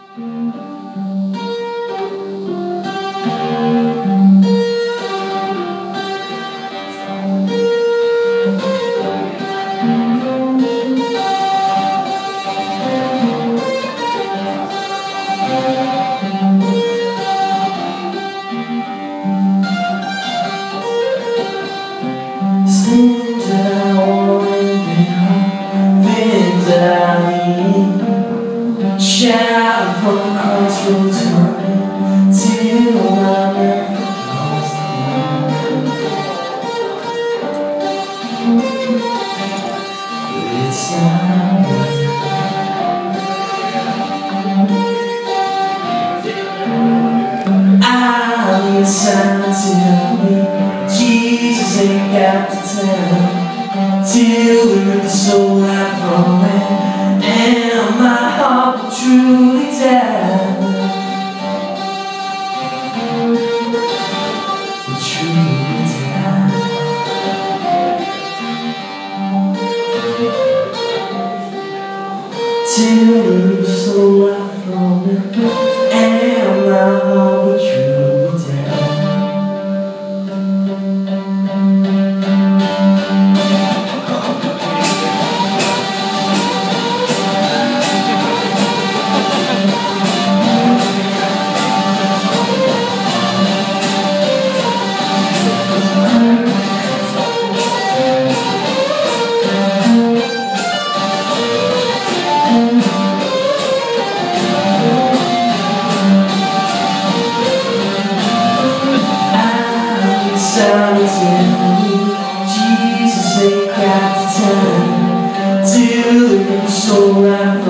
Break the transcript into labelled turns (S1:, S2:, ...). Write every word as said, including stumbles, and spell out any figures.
S1: Things that I want behind, things that I need. Shout from the crossroads running till I'm never lost again. But it's not worth it. I'm inside till me Jesus ain't got to tell, till the river so light from it, and my heart will truly tell, will truly tell. Till the river so light from it, and my heart will truly tell. Jesus ain't got the time till the river so right.